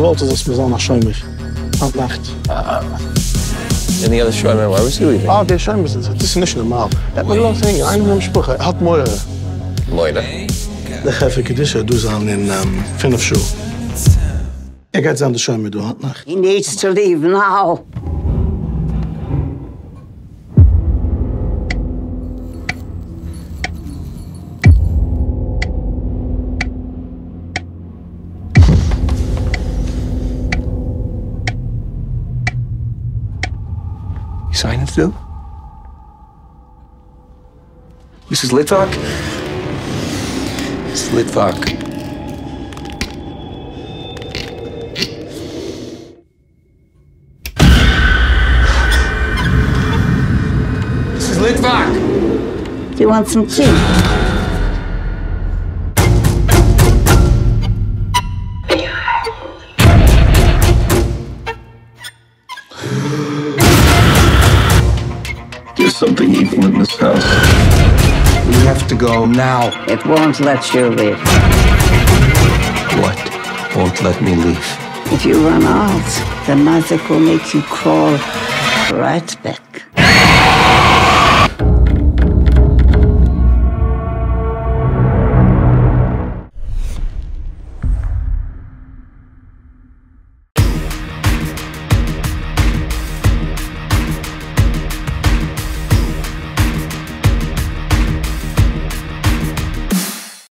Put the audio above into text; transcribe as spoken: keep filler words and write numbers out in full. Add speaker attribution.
Speaker 1: gewollt, dass wir so nach Schäumig. Ab Nacht.
Speaker 2: And the other Schäumer, where was he leaving?
Speaker 1: Ah, der Schäumer sind das ist nicht normal. Er hat mir gedacht, einer von den Sprüchen, er hat Meure.
Speaker 2: Meure?
Speaker 1: Der Chef Kedische, du sagst in um, fünf Schuhe. Er geht an der Schäumer, du hat Nacht.
Speaker 3: He needs to leave now.
Speaker 2: You sign it still? Missus Litvak? Missus Litvak. Missus Litvak!
Speaker 3: Do you want some tea?
Speaker 2: There's something evil in this house. We have to go now.
Speaker 3: It won't let you leave.
Speaker 2: What won't let me leave?
Speaker 3: If you run out, the magic will make you crawl right back.